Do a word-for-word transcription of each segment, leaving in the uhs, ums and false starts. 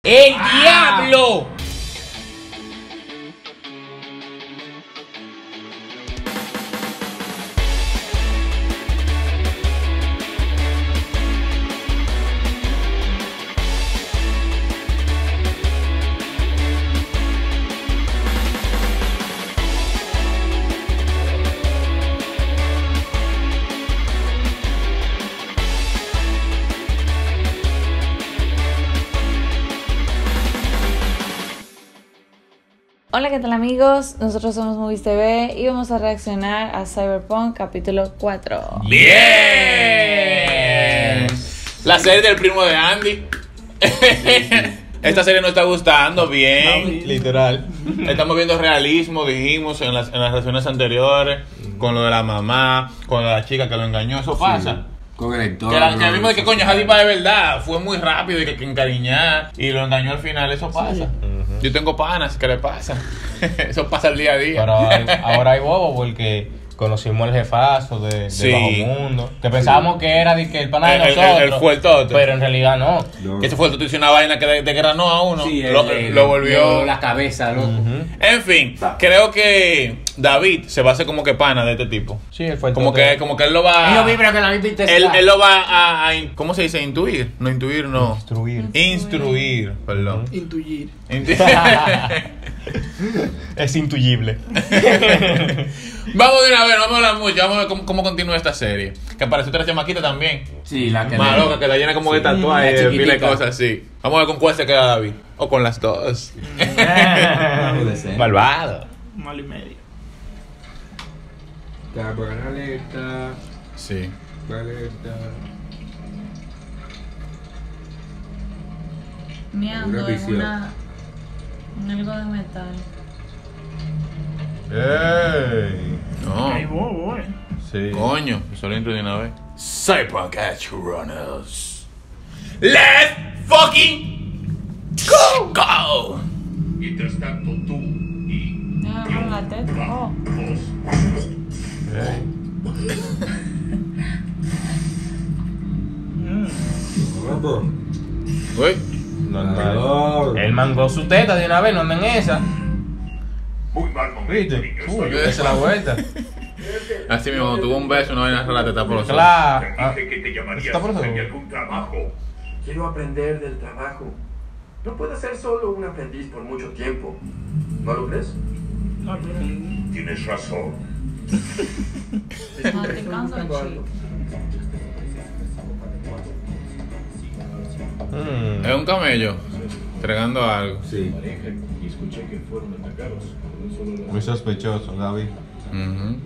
¡El ah. diablo! Hola, ¿qué tal amigos? Nosotros somos Movies T V y vamos a reaccionar a Cyberpunk capítulo cuatro. ¡Bien! La serie del primo de Andy. Esta serie nos está gustando bien. Literal. Estamos viendo realismo, dijimos en las, en las reacciones anteriores, con lo de la mamá, con lo de la chica que lo engañó. Eso pasa. Sí. Con el que, la, que vimos de que coño Jadipa de verdad fue muy rápido y que, que encariñar y lo engañó al final. Eso pasa. Sí. Uh-huh. Yo tengo panas, ¿qué le pasa? Eso pasa el día a día. Pero hay, ahora hay bobo porque conocimos el jefazo de, de sí. Bajo Mundo, que pensábamos sí. que era de que el pana de nosotros, el, el, el fue el toto. Pero en realidad no. no. Ese fue el toto, hizo una vaina que degranó a uno. Sí, lo, el, lo volvió la cabeza, loco. Uh-huh. En fin, creo que David se va a hacer como que pana de este tipo. Sí, él fue el como que como que él lo va. Yo vibro que la él, él lo va a, a, ¿cómo se dice? Intuir, no intuir, no. Instruir. Instruir, perdón. Uh-huh. Intuyir. Es intuyible. Vamos de una vez, no vamos a hablar mucho, vamos a ver cómo, cómo continúa esta serie. Que apareció otra chamaquita también. Sí, la que más loca, que la llena como de tatuajes y de cosas así. Vamos a ver con cuál se queda David. O con las dos. Malvado. Mal y medio. Cámara alerta. Sí. Alerta. Meando en una. en algo de metal. ¡Ey! No. Ay, bobo, eh. Sí. Coño, eso lo intro de una vez. Cyberpunk Edge Runners. Let's fucking go! Go! Mientras tanto, tú y Ah, yo la teta. Oh. vamos. Ey. Uy. Normal. Él mangó su teta de una vez, no anden en esa. Muy mal momento, ¿Viste? niño, Uy, estoy yo hice la vuelta. Así mismo, tuvo un beso, una vaina rara, te está por los ojos. Claro. Te Ah, dije que te llamarías ¿está por eso? en algún trabajo. Quiero aprender del trabajo. No puedes ser solo un aprendiz por mucho tiempo. ¿No lo crees? No, pero... Tienes razón. No, te cansa el chico. Mm. Es un camello entregando algo. Sí. Muy sospechoso, David. Uh-huh.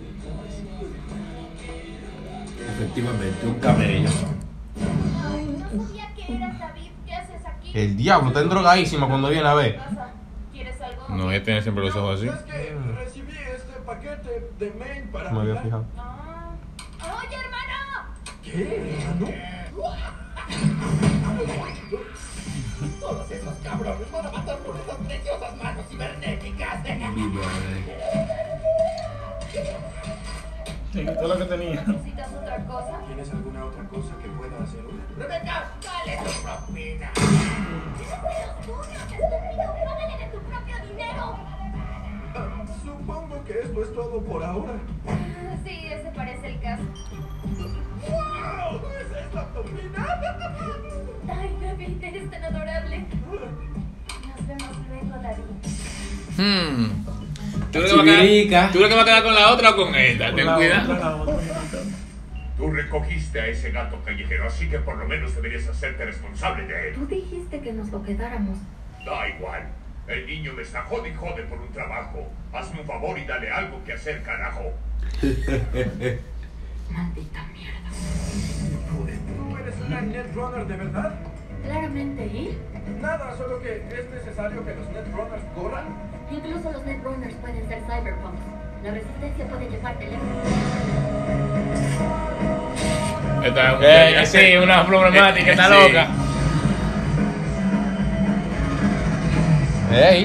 Efectivamente, un camello. Ay, no sabía que eras David. ¿Qué haces aquí? El diablo está endrogadísima cuando viene a ver. ¿Quieres algo? No, ella tiene siempre los ojos así. Es que recibí este paquete de mail para... Me había fijado. Ah. Oye, hermano. ¿Qué, hermano? Todos esos cabrones van a matar por esas preciosas manos cibernéticas. Te quitó lo que tenía. ¿Necesitas otra cosa? ¿Tienes alguna otra cosa que pueda hacer hoy? Rebeca, dale tu propina. Págale de tu propio dinero. Ah, supongo que esto es todo por ahora. Sí, ese parece el caso. ¡Wow! ¿Es esta propina? Ay, David, eres tan adorable. Nos vemos luego, David. Hmm. ¿Tú crees que va a quedar, ¿tú crees que va a quedar con la otra o con esta? Ten La cuidado. otra, la otra. Tú recogiste a ese gato callejero, así que por lo menos deberías hacerte responsable de él. Tú dijiste que nos lo quedáramos. Da igual. El niño me está jode y jode por un trabajo. Hazme un favor y dale algo que hacer, carajo. Maldita mierda. ¿Tú eres una Netrunner de verdad? Claramente, ¿y? Nada, solo que es necesario que los Netrunners corran. Incluso los Netrunners pueden ser cyberpunks. La resistencia puede llevarte lejos. Esta Eh, sí, una problemática, está Sí. loca. Ey.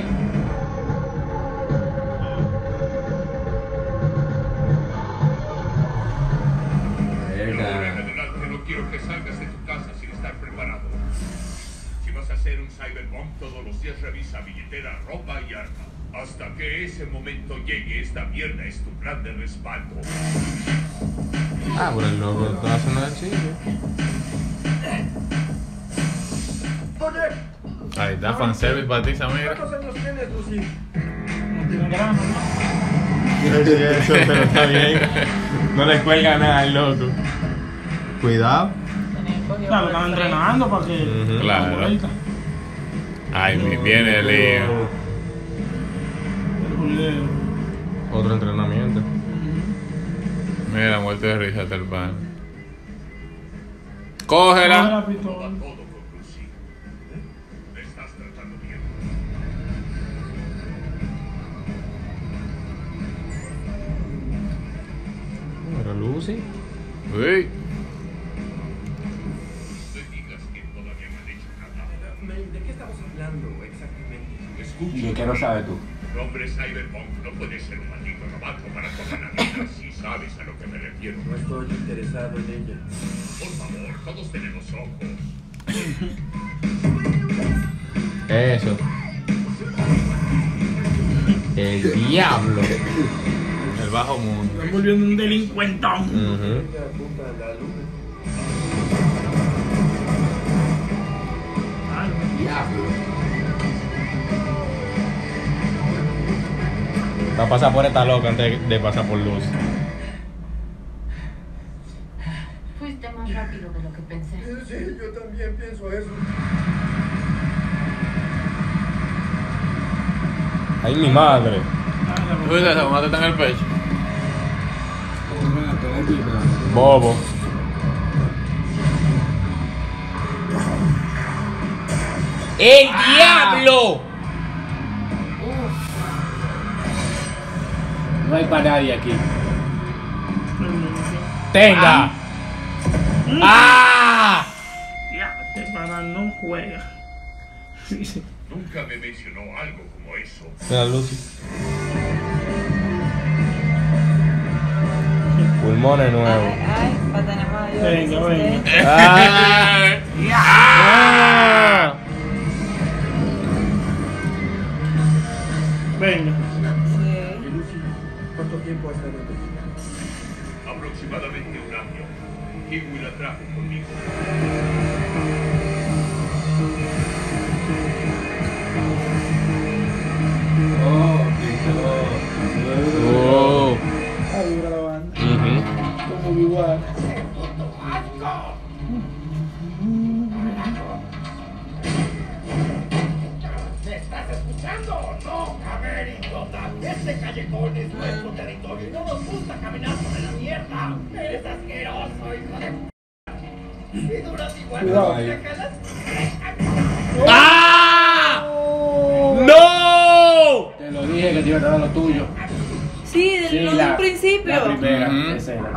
Ahora en adelante no quiero que salgas de tu casa sin estar preparado. Si vas a ser un cyberpunk, todos los días revisa billetera, ropa y arma. Hasta que ese momento llegue, esta mierda es tu plan de respaldo. Ah, pero el loco está haciendo el chile. Oye, Ahí está, fanservice para ti, Samira. ¿cuántos años tienes, Lucy? Tiene grano, ¿no? Quiero decir eso, pero está bien. No le cuelga nada al loco. Cuidado. Claro, están entrenando para que. Ujú. Claro. Vuelta. Ay, mi- viene el lío. El julero. Otro entrenamiento. Mira, muerte de risa hasta el pan. Coge Cógela. la pistola. Todo con Lucy. Me estás tratando bien. Pero Lucy. Uy. No digas que todavía no han hecho nada. May, ¿de qué estamos hablando exactamente? Escucha. ¿Qué no sabes tú? Tu nombre Cyberpunk no puede ser un maldito novato para toda la vida. Si sabes a lo que me refiero. No estoy interesado en ella. Por favor, todos tenemos ojos. Eso. El diablo. El bajo mundo. Están volviendo un delincuentón. Ujú. Ella apunta a la luna. Ah, Va a pasar por esta loca antes de pasar por Lucy. Fuiste más rápido de lo que pensé. Sí, yo también pienso eso. Ay, mi madre. ¿Tú viste esa? ¿Cómo te está en el pecho? Bobo. ¡El diablo! No hay para nadie aquí. ¡Tenga! ¡Ah! ya, este pana no juega. Nunca me mencionó algo como eso. Mira, Lucy. Pulmones nuevos. Ay, ay, para tener mayor Venga, venga. resistencia. ¡Ah! Venga. Sí. ¿Y Lucy? ¿Cuánto tiempo ha estado en México? Aproximadamente un año. Kiwi la trajo conmigo. Oh. Ahí vibra la banda. Ujú. Como igual. ¿Me estás escuchando o no, cameridiota? Este callejón es nuestro territorio y no nos gusta caminar sobre la mierda. Eres asqueroso, hijo de p***. Y duras igual Cuidado. que te jalas. ¡Ah! ¡No! Te lo dije que te iba a dar lo tuyo. Sí, Sí, desde la- un La principio. primera Ujú. escena.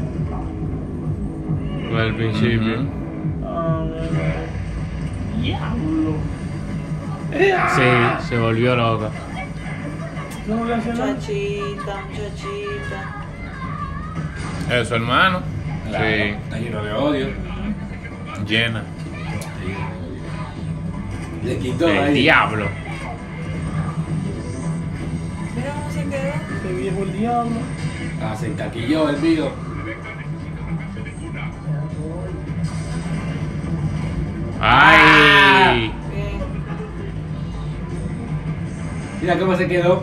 Al principio. Ah, diablo. Sí, se volvió loca. No le hace nada. Muchachita, muchachita. Eso, hermano. Claro, Sí. está lleno de odio. Llena. Le quitó El ahí. diablo. Mira cómo se quedó. Ese viejo el diablo. Ah, se encaquilló el mío. ¡Ay! Bien. Mira cómo se quedó.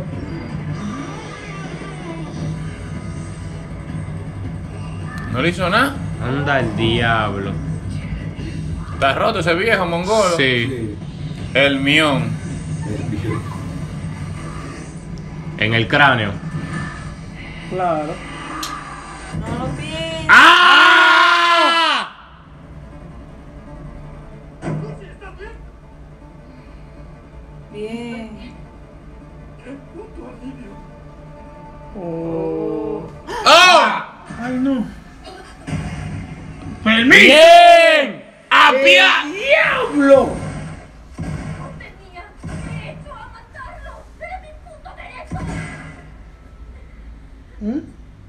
¿No le hizo nada? Anda el diablo. Está roto ese viejo mongolo. Sí, El mión. en el cráneo. Claro. No lo pienses. ¡Ah! Bien. Oh. ¡Oh! Ay, no. ¡Permiso! ¡Bien! ¡Apia! ¡Diablo! No tenía derecho a matarlo. Era mi puto derecho. ¿Mm?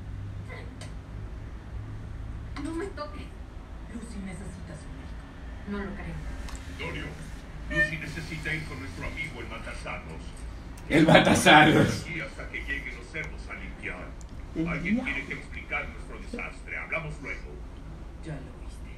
No me toques. Lucy necesita su médico. No lo creo. Dorio, Lucy necesita ir con nuestra nuestro amigo el Matasanos. El Matasanos. Y hasta que lleguen los cerdos a limpiar. Alguien tiene que explicar nuestro desastre. Hablamos luego. Ya lo viste.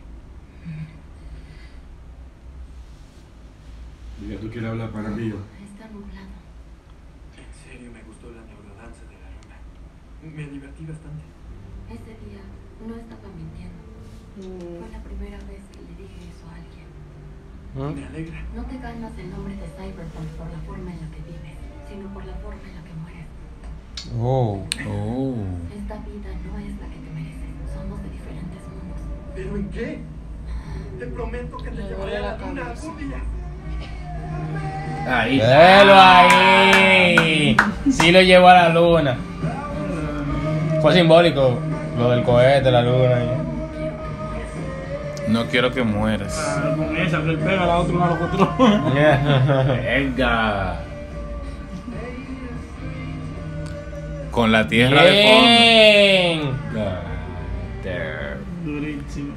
Mira, tú quieres hablar para mí. Está nublado. En serio, me gustó la neurodanza de la luna. Me divertí bastante. Ese día no estaba mintiendo. Fue la primera vez que le dije eso a alguien. Me alegra. No te ganas el nombre de Cyberpunk por la forma en la que vives, sino por la forma en la que mueres. Oh. Oh. Esta vida no es la que te mereces. Somos de diferentes mundos. ¿Pero en qué? Te prometo que te Me llevaré a duele la la luna cabeza. algún día. Ahí. ¡Velo ahí! Sí lo llevó a la luna. Fue simbólico lo del cohete, la luna. No quiero que mueras. Ah, con esa, que él pega a la otra, a los otros. Venga. Con la tierra de fondo. Bien. Durísimo.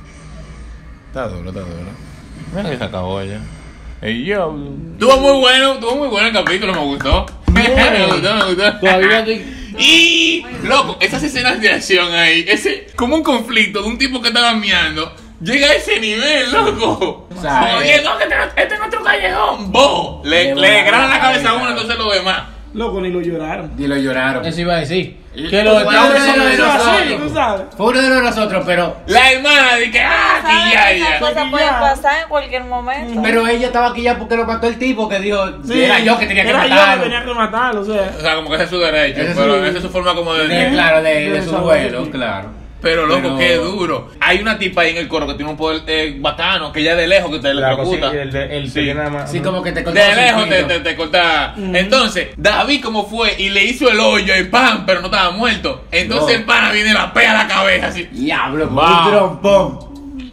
Está duro, está duro. Mira que se acabó ya. Ey, yo. Estuvo muy bueno, estuvo muy bueno el capítulo, me gustó. me gustó, me gustó. Todavía estoy... Y, loco, esas escenas de acción ahí, ese, como un conflicto de un tipo que estaba meando, llega a ese nivel, loco. O sea, Como, eh. oye, no, que este, este es nuestro callejón. Bo, le, le desgranan la cabeza a uno, entonces lo demás. Loco, ni lo lloraron. Y lo lloraron. Eso iba a decir. Y- Que los Bueno, estados bueno, son bueno, esos, bueno. loco. ¿Tú sabes? Fue uno de nosotros, pero. La hermana dice que, ah, que ya, Esas ya. cosas Ya. pueden pasar en cualquier momento. Pero ella estaba aquí ya porque lo mató el tipo que dijo. Sí, Era yo que tenía que era yo matarlo. que tenía que matarlo, o sea. O sea, como que ese es su derecho, Ese es pero su- esa es su forma como de... De- claro, de, de de su saber. duelo, claro. Pero loco, Pero- qué duro. Hay una tipa ahí en el coro que tiene un poder eh, bacano, que ya de lejos que te La electrocuta. cosilla, el, de- el Sí. que nada más- Sí, como que te cortó De el lejos te, circuito. te, te corta. Entonces, David como fue y le hizo el hoyo y pan, pero no estaba muerto. Entonces No. el pana viene y la pega a la cabeza así. Diablo, con Va. un trompón.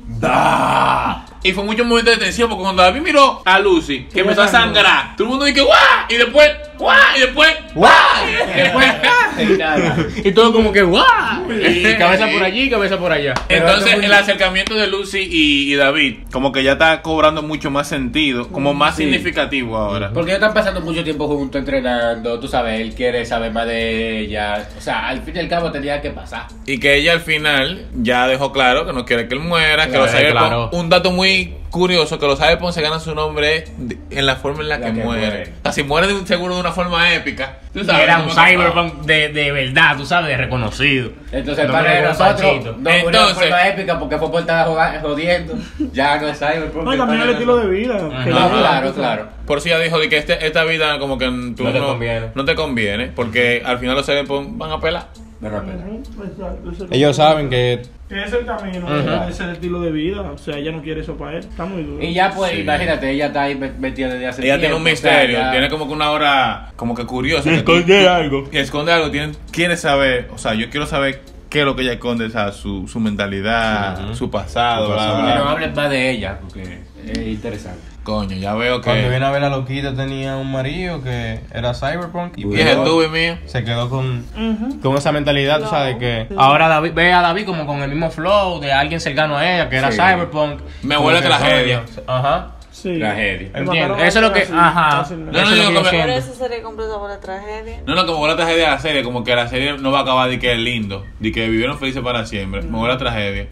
Da. Y fue mucho momento de tensión porque cuando David miró a Lucy, que empezó a sangrar, todo el mundo dice ¡guau! Y después ¡guau! Y después ¡guau! Y después Y nada. Y todo como que ¡guau! Y cabeza por allí, cabeza por allá. Pero Entonces esto fue- el acercamiento de Lucy y, y David como que ya está cobrando mucho más sentido, como más Sí. significativo ahora. Porque ellos están pasando mucho tiempo juntos entrenando, tú sabes, él quiere saber más de ella. O sea, al fin y al cabo tenía que pasar. Y que ella al final ya dejó claro que no quiere que él muera, que Claro, los Cyberpunk, claro. un dato muy curioso, que los Cyberpunk se ganan su nombre de- en la forma en la, La que, que muere. muere. O sea, si muere de un seguro de una forma épica, tú sabes. Era no un me acordaba. cyberpunk de, de verdad, tú sabes, de reconocido. Entonces, No para me nosotros, Pachito. no murió de Entonces- forma épica porque fue por estar jugando- jodiendo. Ya no es Cyberpunk. No, y también el estilo de vida. que No, le da, claro, tú sabes. claro. Por si ella dijo de que este, esta vida como que tú No te conviene. no te conviene, porque al final los Cyberpunk van a pelar. Me repela. Ujú, exacto, ese es el- Ellos saben que Que ese es el camino, Ujú. ese es el estilo de vida. O sea, ella no quiere eso para él. Está muy duro. Y ya pues, Sí. imagínate, ella está ahí metida desde hace Ella tiempo. tiene un o sea, misterio, ya- tiene como que una hora como que curiosa. que esconde tú- tú- algo. que esconde algo, tiene, quiere saber, o sea, yo quiero saber qué es lo que ella esconde, o sea, su, su mentalidad, Ujú. su pasado, Su bla, pasado. bla. Que no hables más de ella, porque es interesante. Coño, ya veo cuando que... viene a ver la loquita tenía un marido que era cyberpunk y Y es el tuve mío. se quedó con, Ujú. con esa mentalidad, tú sabes que ahora David, ve a David como con el mismo flow de alguien cercano a ella que era Sí. cyberpunk. Me Como huele que, tragedia. coño, Ajá. Sí. Tragedia. Lo Entiendo. mataron Eso es lo que, así, ajá. fácilmente. No, no, Eso es digo lo que que yo me- Pero siento. eso sería completa por la tragedia. No, no, como fue la tragedia de la serie, como que la serie no va a acabar de que es lindo, de que vivieron felices para siempre. Me huele la tragedia.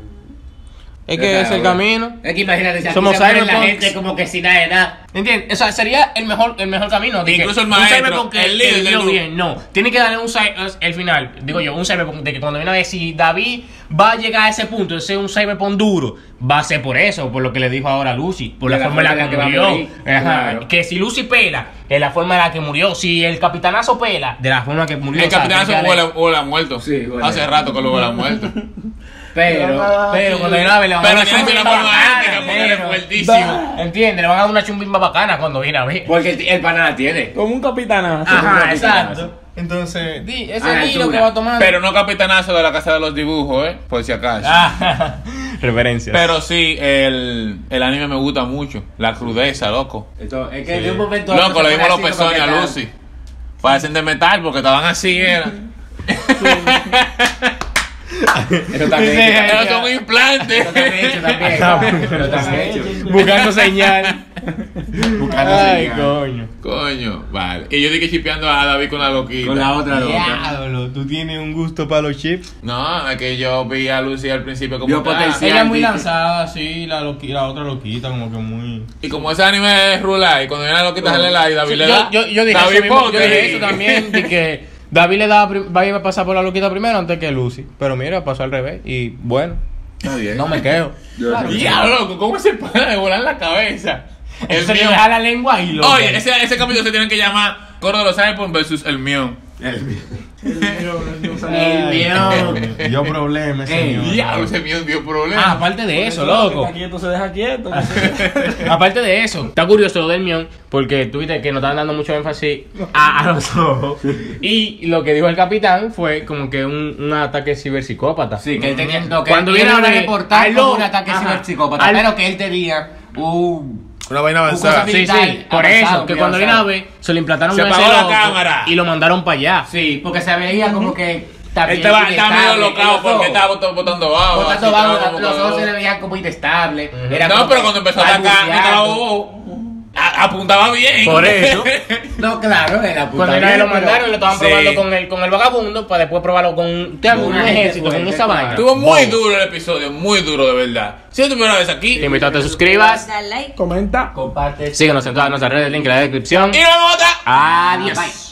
Es que es el camino. Es que imagínate, si aquí Somos se muere la cyberpunks. gente como que sin nada de nada. ¿Entiendes? O sea, sería el mejor, el mejor camino. de que Incluso el un maestro, cyberpunk que- el que líder del vivió grupo. bien. No, tiene que darle un cy- el final. Digo yo, un cyberpunk de que cuando viene a ver si David va a llegar a ese punto de ser un cyberpunk duro, va a ser por eso, por lo que le dijo ahora Lucy, por De la, la forma en la que, va a murió. morir, Ajá. claro. Que si Lucy pela, de la forma en la que murió. Si el capitanazo pela, de la forma que murió. El o sea, capitanazo tiene que huele, darle- huele a muerto. Sí, huele. Hace rato que lo huele a muerto. Pero, Pero cuando viene a ver, le van a Pero dar tiene una que ser chumba una forma bacana, épica, porque es pero- fuertísimo. ¿Entiendes? Le van a dar una chumbimba bacana cuando viene a ver. porque el, el pana la tiene. Como un capitanazo. Ajá, capitanazo. exacto. Entonces, di, ese A la giro altura. que va a tomar. Pero no capitanazo de la casa de los dibujos, ¿eh? Por si acaso. Ah, referencias. Pero sí, el, el anime me gusta mucho. La crudeza, loco. Entonces, es que de un momento a otro Loco, se le dimos pone los así como pezones que a está- Lucy. Parecen de metal porque estaban así, era. Eso también. Pero son implantes. Eso también hecho también. Eso también hecho. Buscando señal. Buscando Ay, señal. coño. Coño, vale. Y yo dije chipeando a David con la loquita. Con la otra loca. Diablo, tú tienes un gusto para los chips. No, es que yo vi a Lucy al principio como Vio tal. potencial. Ella es muy dice. lanzada, sí, la, loqui- la otra loquita, como que muy. Y como ese anime es Rulay, cuando viene la loquita sale la y David Sí, le yo, da. yo, yo dije David eso mismo, yo ponte. dije eso también, de que David le daba, prim- va a pasar por la loquita primero antes que Lucy. Pero mira, pasó al revés. Y bueno, Está bien. no me quedo. Diablo, loco, ¿cómo se puede volar la cabeza? El Se le mío. deja la lengua y lo. Oye, ese, ese capítulo se tienen que llamar Coro de los Cyberpunk versus el mío. El mío. El mío. Dio problema ese Ey, mío. Diablo, ese mío dio problemas. Ah, aparte de eso, loco. Está quieto, se deja quieto. Aparte de eso, está curioso lo del mión, porque tú viste que nos estaban dando mucho énfasis a, a los ojos. Y lo que dijo el capitán fue como que un, un ataque ciberpsicópata. Sí, que él tenía. No, que Cuando él viene iba a a ver reportar al como lo- un ataque ajá. ciberpsicópata, Al- pero que él tenía un. Una vaina cosa avanzada. bien- Sí, militar sí, por avanzado, eso, que muy cuando viene a avanzado. ver, se le implantaron Se un apagó ese la loco cámara. y lo mandaron para allá. Sí, porque se veía como que. también Él estaba, estaba medio inestable, locado los porque ojos. estaba bot- botando bajo. Botando así, bajo, estaba como los que- ojos se le veían como inestables. Era No, como pero cuando empezó a atacar, balbuceando. estaba bobo. A- apuntaba bien. Por eso. No, claro, era puta Cuando bien, viene lo pero- mandaron, lo estaban Sí. probando con el, con el vagabundo para después probarlo con un, te hago Con un una gente ejército, con fuerte, esa claro. vaina. Estuvo muy Bobo. duro el episodio, muy duro de verdad. Si es tu primera vez aquí, Te invito a que te suscribas. Dale like. Comenta. Comparte. Síguenos en todas nuestras redes, link en la descripción. y nos vemos otra. Adiós. Bye.